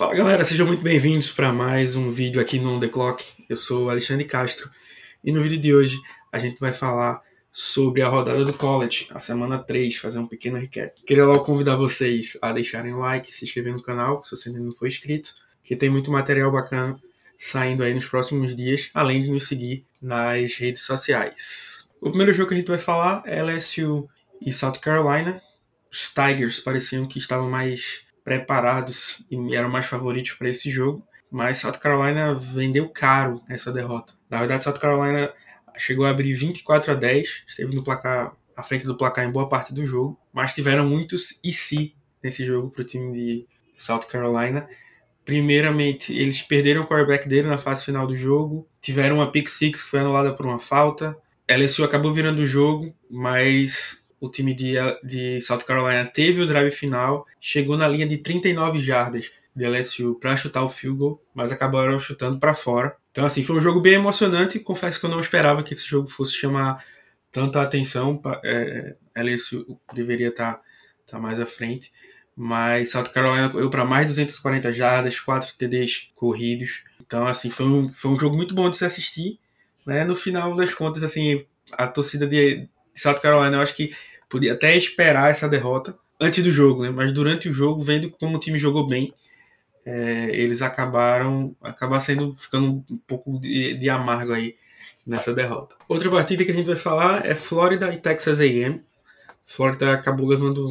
Fala galera, sejam muito bem-vindos para mais um vídeo aqui no On The Clock. Eu sou o Alexandre Castro e no vídeo de hoje a gente vai falar sobre a rodada do College, a semana 3, fazer um pequeno recap. Queria logo convidar vocês a deixarem o like, se inscrever no canal, se você ainda não for inscrito, que tem muito material bacana saindo aí nos próximos dias, além de nos seguir nas redes sociais. O primeiro jogo que a gente vai falar é LSU e South Carolina. Os Tigers pareciam que estavam mais preparados e eram mais favoritos para esse jogo, mas South Carolina vendeu caro essa derrota. Na verdade, South Carolina chegou a abrir 24-10, esteve no placar, à frente do placar em boa parte do jogo, mas tiveram muitos e se nesse jogo para o time de South Carolina. Primeiramente, eles perderam o quarterback dele na fase final do jogo, tiveram uma pick six que foi anulada por uma falta. LSU acabou virando o jogo, mas o time de South Carolina teve o drive final, chegou na linha de 39 jardas de LSU para chutar o field goal, mas acabaram chutando para fora. Então, assim, foi um jogo bem emocionante. Confesso que eu não esperava que esse jogo fosse chamar tanta atenção. LSU deveria estar mais à frente, mas South Carolina correu para mais de 240 jardas, 4 TDs corridos. Então, assim, foi um jogo muito bom de se assistir, né? No final das contas, assim, a torcida de South Carolina, eu acho que podia até esperar essa derrota antes do jogo, né? Mas durante o jogo, vendo como o time jogou bem, eles acabaram ficando um pouco de amargo aí nessa derrota. Outra partida que a gente vai falar é Florida e Texas A&M. Florida acabou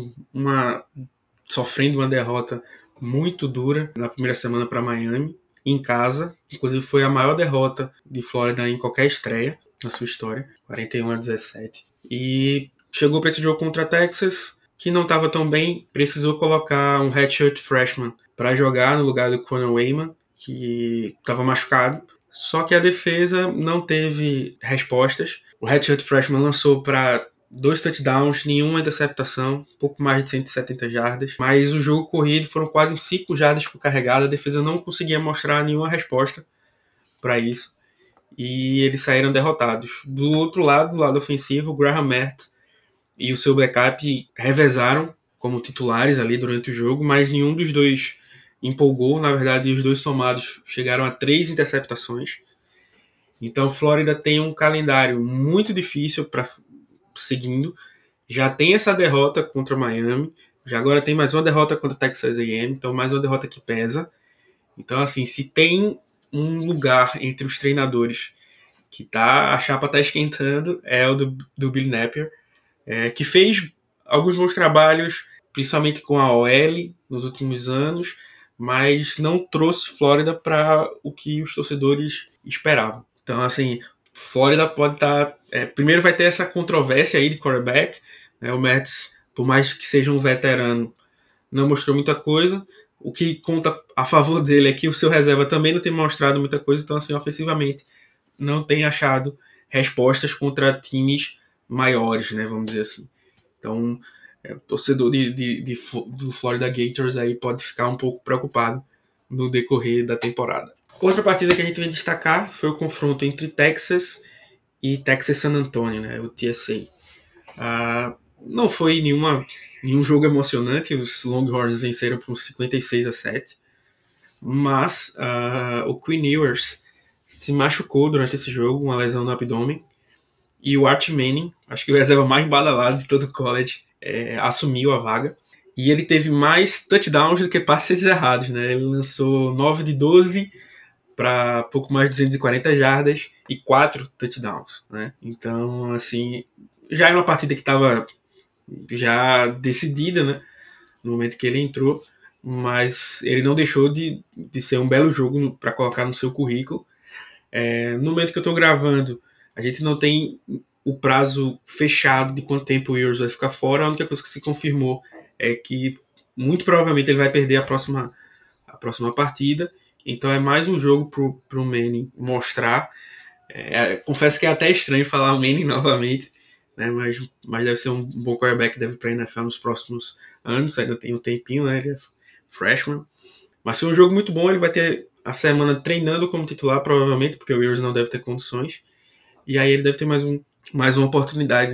sofrendo uma derrota muito dura na primeira semana para Miami, em casa. Inclusive foi a maior derrota de Florida em qualquer estreia na sua história, 41-17. E chegou para esse jogo contra a Texas, que não estava tão bem, precisou colocar um redshirt freshman para jogar no lugar do Conor Wayman, que estava machucado. Só que a defesa não teve respostas. O redshirt freshman lançou para 2 touchdowns, nenhuma interceptação, pouco mais de 170 jardas. Mas o jogo corrido foram quase 5 jardas por carregada. A defesa não conseguia mostrar nenhuma resposta para isso. E eles saíram derrotados. Do outro lado, do lado ofensivo, o Graham Mertz e o seu backup revezaram como titulares ali durante o jogo, mas nenhum dos dois empolgou. Na verdade, os dois somados chegaram a 3 interceptações. Então, Flórida tem um calendário muito difícil para seguindo. Já tem essa derrota contra Miami, já agora tem mais uma derrota contra Texas A&M, então mais uma derrota que pesa. Então, assim, se tem um lugar entre os treinadores que a chapa tá esquentando, é o do Bill Napier, que fez alguns bons trabalhos, principalmente com a OL nos últimos anos, mas não trouxe Flórida para o que os torcedores esperavam. Então, assim, Flórida pode estar... primeiro vai ter essa controvérsia aí de quarterback, né? O Mertz, por mais que seja um veterano, não mostrou muita coisa. O que conta a favor dele é que o seu reserva também não tem mostrado muita coisa, então, assim, ofensivamente, não tem achado respostas contra times maiores, né, vamos dizer assim. Então, o torcedor do Florida Gators aí pode ficar um pouco preocupado no decorrer da temporada. Outra partida que a gente vem destacar foi o confronto entre Texas e Texas San Antonio, né, o TSA. Não foi nenhum jogo emocionante, os Longhorns venceram por 56-7, mas o Quinn Ewers se machucou durante esse jogo, uma lesão no abdômen, e o Arch Manning, acho que o reserva mais badalado de todo o college, assumiu a vaga. E ele teve mais touchdowns do que passes errados, né? Ele lançou 9 de 12 para pouco mais de 240 jardas e 4 touchdowns, né? Então, assim, já era uma partida que estava já decidida, né? No momento que ele entrou, mas ele não deixou de ser um belo jogo para colocar no seu currículo. No momento que eu estou gravando, a gente não tem o prazo fechado de quanto tempo o Ewers vai ficar fora. A única coisa que se confirmou é que muito provavelmente ele vai perder a próxima partida. Então é mais um jogo pro Manning mostrar. Confesso que é até estranho falar o Manning novamente, né? Mas deve ser um bom quarterback, deve para a NFL nos próximos anos. Ainda tem um tempinho, né? Ele é freshman. Mas foi um jogo muito bom. Ele vai ter a semana treinando como titular, provavelmente, porque o Ewers não deve ter condições. E aí ele deve ter mais uma oportunidade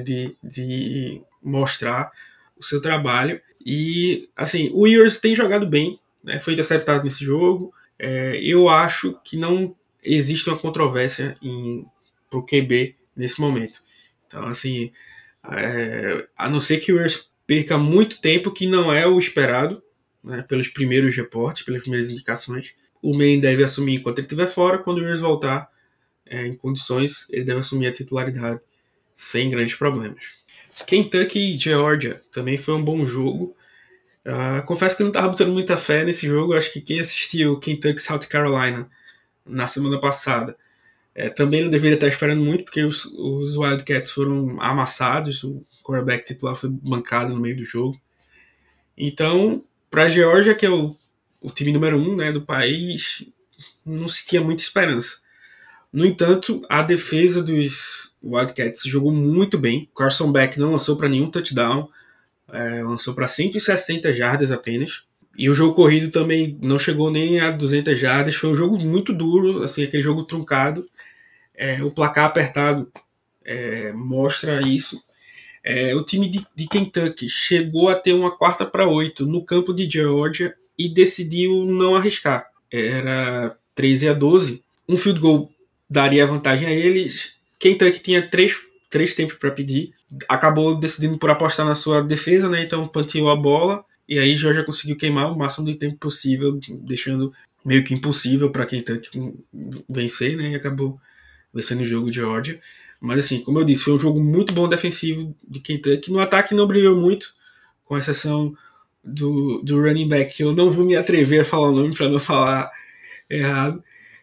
de mostrar o seu trabalho. E, assim, o Ewers tem jogado bem, né? Foi interceptado nesse jogo. Eu acho que não existe uma controvérsia pro QB nesse momento. Então, assim, a não ser que o Urs perca muito tempo, que não é o esperado, né, pelos primeiros reportes, pelas primeiras indicações, o Maine deve assumir enquanto ele estiver fora. Quando o Urs voltar em condições, ele deve assumir a titularidade sem grandes problemas. Kentucky e Georgia também foi um bom jogo. Confesso que eu não estava botando muita fé nesse jogo. Acho que quem assistiu Kentucky South Carolina na semana passada também não deveria estar esperando muito, porque os Wildcats foram amassados, o quarterback titular foi bancado no meio do jogo. Então, para a Geórgia, que é o time número 1, né, do país, não se tinha muita esperança. No entanto, a defesa dos Wildcats jogou muito bem. Carson Beck não lançou para nenhum touchdown, lançou para 160 jardas apenas. E o jogo corrido também não chegou nem a 200 jardas. Foi um jogo muito duro, assim, aquele jogo truncado. O placar apertado mostra isso. O time de Kentucky chegou a ter uma 4ª para 8 no campo de Georgia e decidiu não arriscar. Era 13-12. Um field goal daria vantagem a eles. Kentucky tinha três tempos para pedir. Acabou decidindo por apostar na sua defesa, né? Então panteou a bola. E aí Georgia conseguiu queimar o máximo de tempo possível, deixando meio que impossível para Kentucky vencer, né? E acabou vencendo o jogo de Georgia. Mas assim, como eu disse, foi um jogo muito bom defensivo de Kentucky. No ataque não brilhou muito, com exceção do running back. Eu não vou me atrever a falar o nome para não falar errado.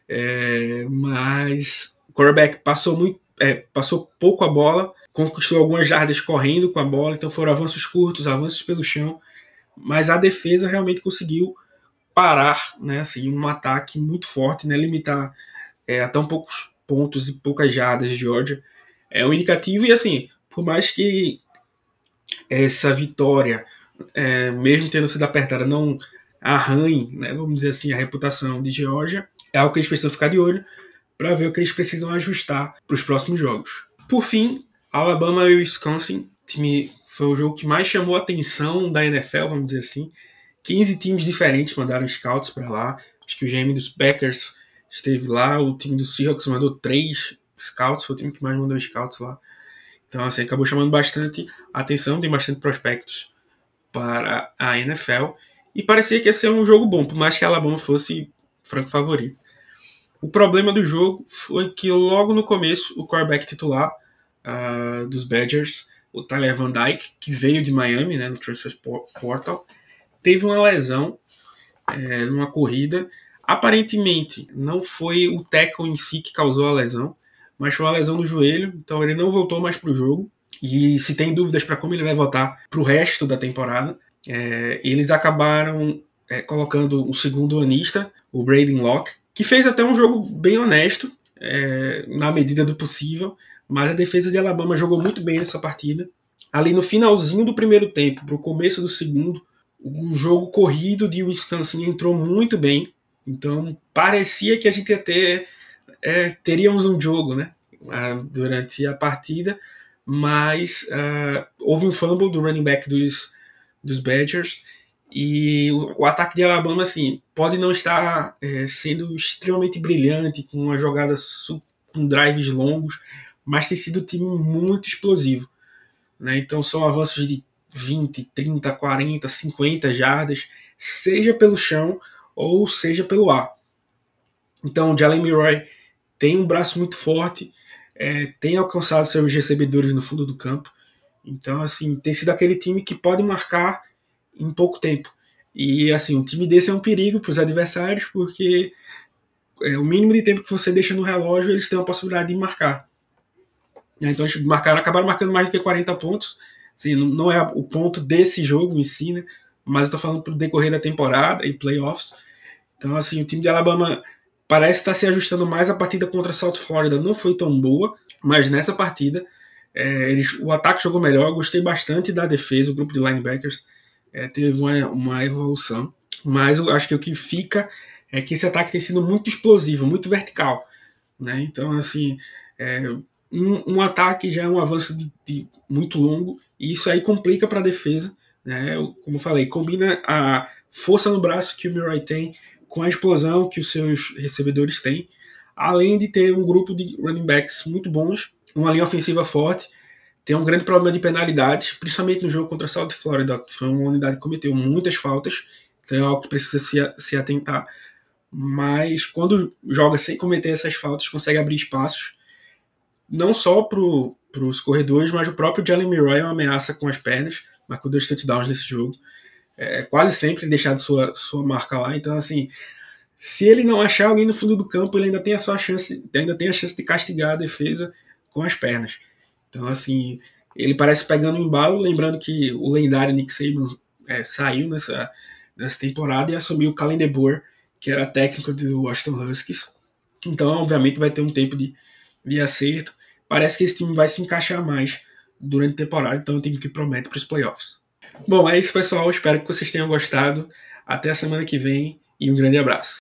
Mas o quarterback passou pouco a bola, conquistou algumas jardas correndo com a bola, então foram avanços curtos, avanços pelo chão. Mas a defesa realmente conseguiu parar, né, assim, um ataque muito forte, né, limitar a tão poucos pontos e poucas jardas de Georgia. É um indicativo, e assim, por mais que essa vitória, mesmo tendo sido apertada, não arranhe, né, vamos dizer assim, a reputação de Georgia, é algo que eles precisam ficar de olho para ver o que eles precisam ajustar para os próximos jogos. Por fim, Alabama e Wisconsin, foi o jogo que mais chamou a atenção da NFL, vamos dizer assim. 15 times diferentes mandaram scouts para lá. Acho que o GM dos Packers esteve lá, o time do Seahawks mandou 3 scouts, foi o time que mais mandou scouts lá. Então, assim, acabou chamando bastante atenção, tem bastante prospectos para a NFL. E parecia que ia ser um jogo bom, por mais que a Alabama fosse franco favorito. O problema do jogo foi que logo no começo, o quarterback titular dos Badgers, o Tyler Van Dyke, que veio de Miami, né, no Transfer Portal, teve uma lesão numa corrida. Aparentemente, não foi o tackle em si que causou a lesão, mas foi uma lesão no joelho, então ele não voltou mais para o jogo. E se tem dúvidas para como ele vai voltar para o resto da temporada, eles acabaram colocando o segundo anista, o Braden Locke, que fez até um jogo bem honesto, na medida do possível, mas a defesa de Alabama jogou muito bem nessa partida. Ali no finalzinho do primeiro tempo, para o começo do segundo, o jogo corrido de Wisconsin entrou muito bem, então parecia que a gente teríamos um jogo, né, durante a partida, mas houve um fumble do running back dos Badgers, e o ataque de Alabama, assim, pode não estar sendo extremamente brilhante, com uma jogada com drives longos, mas tem sido um time muito explosivo, né? Então são avanços de 20, 30, 40, 50 jardas, seja pelo chão ou seja pelo ar. Então o Jalen Milroy tem um braço muito forte, tem alcançado seus recebedores no fundo do campo. Então, assim, tem sido aquele time que pode marcar em pouco tempo. E, assim, um time desse é um perigo para os adversários, porque o mínimo de tempo que você deixa no relógio, eles têm a possibilidade de marcar. Então, eles acabaram marcando mais do que 40 pontos. Assim, não é o ponto desse jogo em si, né? Mas eu estou falando para o decorrer da temporada e playoffs. Então, assim, o time de Alabama parece estar se ajustando mais. A partida contra South Florida não foi tão boa, mas nessa partida o ataque jogou melhor. Eu gostei bastante da defesa, o grupo de linebackers teve uma evolução, mas eu acho que o que fica é que esse ataque tem sido muito explosivo, muito vertical, né? Então, assim, um ataque já é um avanço muito longo, e isso aí complica para a defesa, né? Como eu falei, combina a força no braço que o Murray tem, com a explosão que os seus recebedores têm, além de ter um grupo de running backs muito bons, uma linha ofensiva forte. Tem um grande problema de penalidades, principalmente no jogo contra a South Florida. Foi uma unidade que cometeu muitas faltas, então é algo que precisa se atentar. Mas quando joga sem cometer essas faltas, consegue abrir espaços, não só para os corredores, mas o próprio Jalen Milroy é uma ameaça com as pernas, marcou 2 touchdowns nesse jogo. Quase sempre deixado sua marca lá, então assim, se ele não achar alguém no fundo do campo, ele ainda tem a chance de castigar a defesa com as pernas. Então, assim, ele parece pegando um embalo, lembrando que o lendário Nick Saban saiu nessa temporada e assumiu o Kalen DeBoer, que era técnico do Washington Huskies. Então, obviamente, vai ter um tempo de acerto. Parece que esse time vai se encaixar mais durante a temporada, então é um time que promete para os playoffs. Bom, é isso, pessoal. Espero que vocês tenham gostado. Até a semana que vem e um grande abraço.